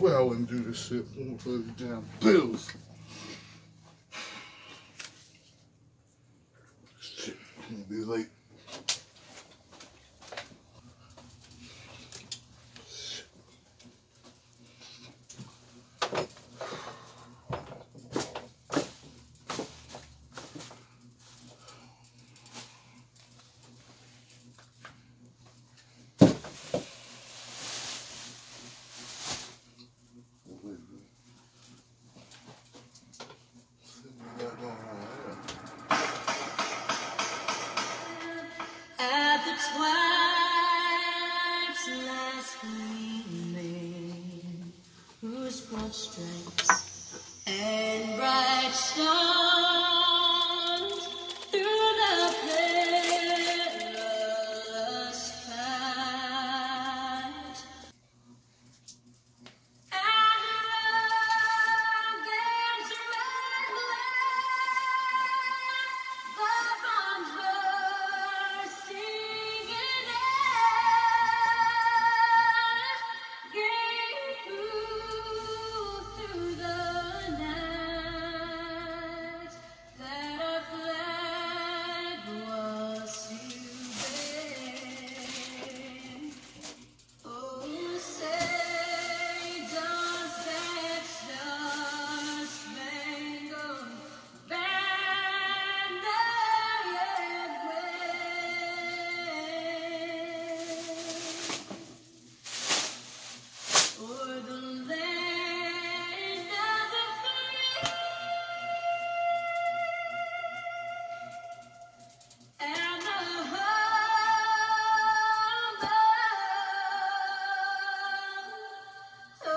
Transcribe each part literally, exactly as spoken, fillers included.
swear I wouldn't do this shit for these damn bills. Shit, I'm gonna be late. At the twilight's last gleaming, whose broad stripes and bright stars through the perilous fight, and against red glare, the bombs bursting in air, gave proof through the night that our flag was still there. Oh, say does that star-spangled banner yet wave o'er the land of the free and the home of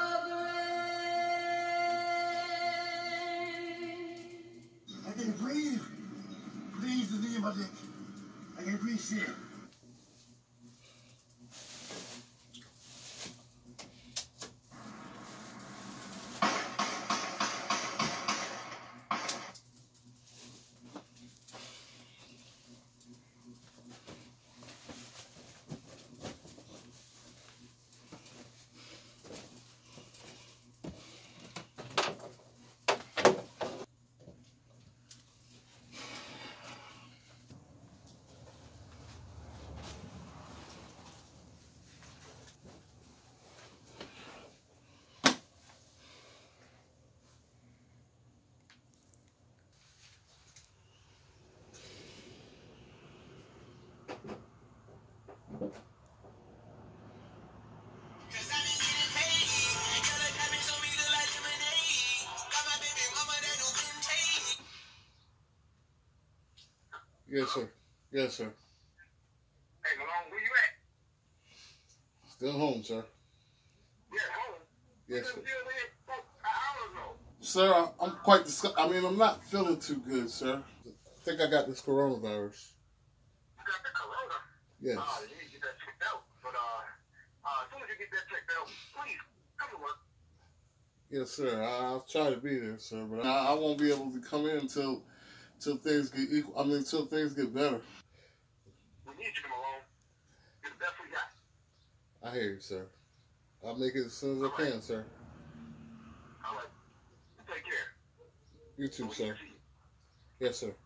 I can breathe. Please, the name of it. I can breathe shit. Yes, sir. Yes, sir. Hey, Malone, where you at? Still home, sir. Yeah, home. Yes, You sir. still there? An hour ago. Sir, I- I'm quite disgusted. I mean, I'm not feeling too good, sir. I think I got this coronavirus. You got the corona? Yes. Uh, you need to get that checked out. But, uh, uh, as soon as you get that checked out, please, come to work. Yes, sir. I'll try to be there, sir. But I, I won't be able to come in until, until things get equal. I mean, until things get better. We need you, Malone. You're the best we got. I hear you, sir. I'll make it as soon as I can, sir. All right. You take care. You too, We need sir. to see you. Yes, sir.